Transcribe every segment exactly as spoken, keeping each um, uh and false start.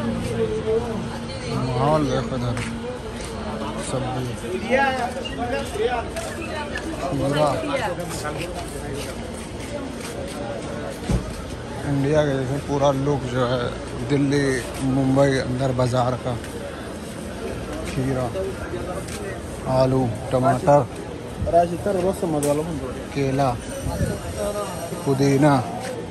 माहौल देखो इधर सब्जी पूरा इंडिया के जैसे पूरा लुक जो है दिल्ली मुंबई अंदर बाजार का। खीरा, आलू, टमाटर, केला, पुदीना,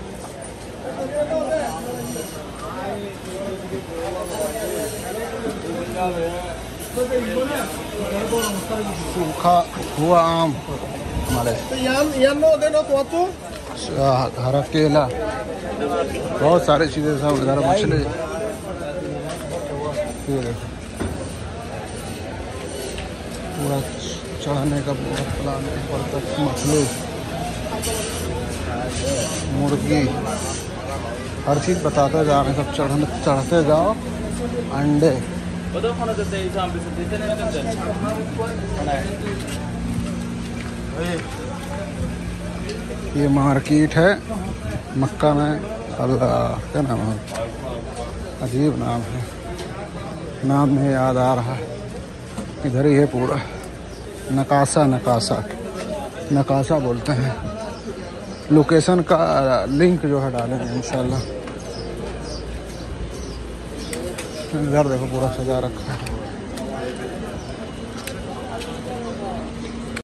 सूखा हुआ आम हमारे, हरा केला, बहुत सारी चीज़ें सब इधर। मछली पूरा चढ़ाने का पूरा प्लान ऊपर तक। मछली, मुर्गी, हर चीज़ बताते जा रहे हैं। सब चढ़ने चढ़ते जाओ। अंडे, ये मार्केट है मक्का में। अल्लाह क्या नाम है, अजीब नाम है, नाम नहीं याद आ रहा। इधर ही है पूरा नकाशा, नकाशा नकाशा बोलते हैं। लोकेशन का लिंक जो है डालेंगे इंशाल्लाह। इधर देखो पूरा सजा रखा है।